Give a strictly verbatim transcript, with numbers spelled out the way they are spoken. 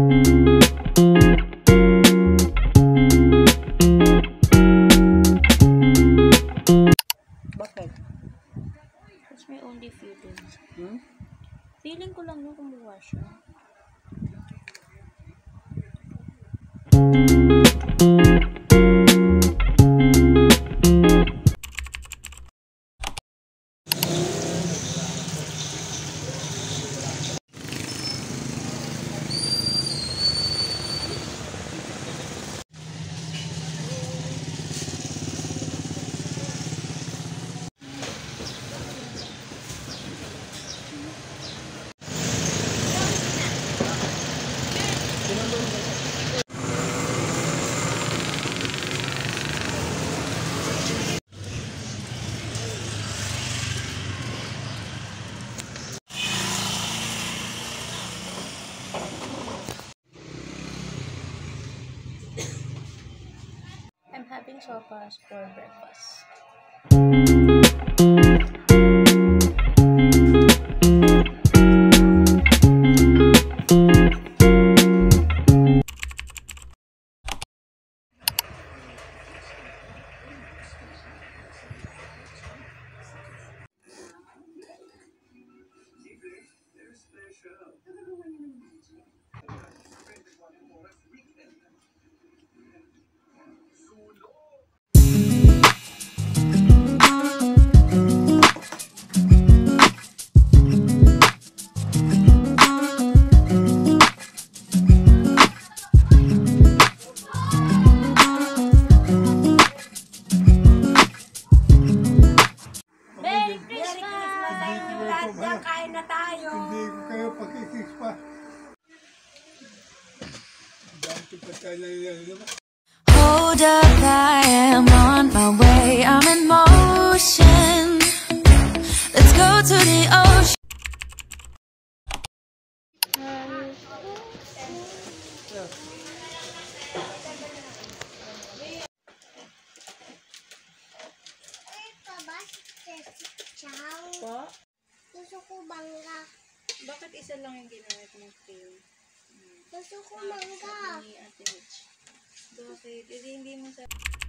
Bakit? That's my only feeling. Hmm? Feeling ko lang yung kumuha siya. I'm having sopas for breakfast. Kain na tayo. Hindi ko kayo pakikis pa. Dahil pa tayo na Hold up, I am on my way. I'm in motion. Let's go to the ocean. Po? Gusto ko bangga. Bakit isa lang yung ginamit ng tail? Gusto ko mangga. Ni Ate Mitch. Bakit? Hindi mo sa...